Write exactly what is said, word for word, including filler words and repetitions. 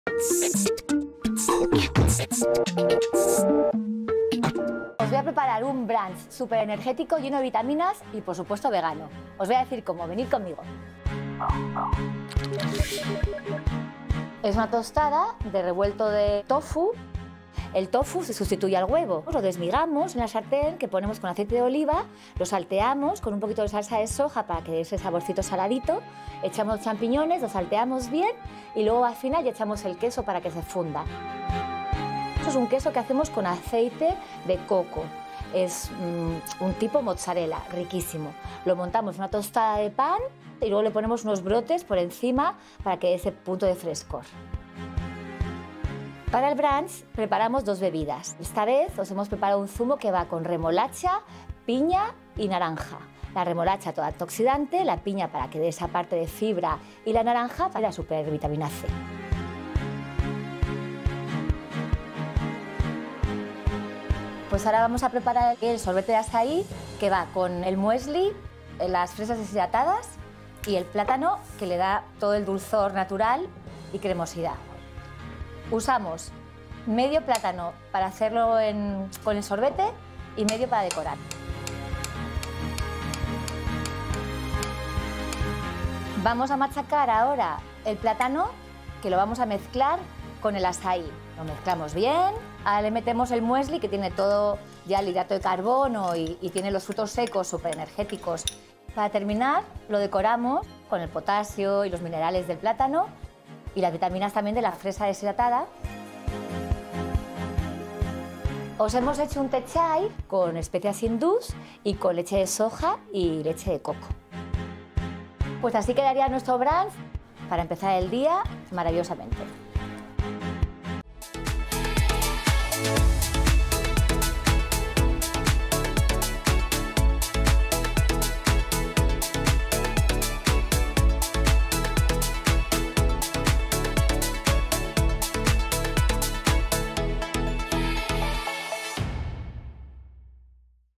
Os voy a preparar un brunch súper energético, lleno de vitaminas y, por supuesto, vegano. Os voy a decir cómo, venid conmigo. Es una tostada de revuelto de tofu. El tofu se sustituye al huevo. Lo desmigamos en la sartén que ponemos con aceite de oliva, lo salteamos con un poquito de salsa de soja para que dé ese saborcito saladito, echamos los champiñones, lo salteamos bien y luego al final ya echamos el queso para que se funda. Esto es un queso que hacemos con aceite de coco. Es mmm, un tipo mozzarella, riquísimo. Lo montamos en una tostada de pan y luego le ponemos unos brotes por encima para que dé ese punto de frescor. Para el brunch preparamos dos bebidas. Esta vez os hemos preparado un zumo que va con remolacha, piña y naranja. La remolacha toda antioxidante, la piña para que dé esa parte de fibra y la naranja para la supervitamina C. Pues ahora vamos a preparar el sorbete de azaí que va con el muesli, las fresas deshidratadas y el plátano que le da todo el dulzor natural y cremosidad. Usamos medio plátano para hacerlo en, con el sorbete y medio para decorar. Vamos a machacar ahora el plátano, que lo vamos a mezclar con el azaí. Lo mezclamos bien, ahora le metemos el muesli, que tiene todo ya el hidrato de carbono y, y tiene los frutos secos súper energéticos. Para terminar, lo decoramos con el potasio y los minerales del plátano y las vitaminas también de la fresa deshidratada. Os hemos hecho un té chai con especias hindús y con leche de soja y leche de coco. Pues así quedaría nuestro brunch para empezar el día maravillosamente.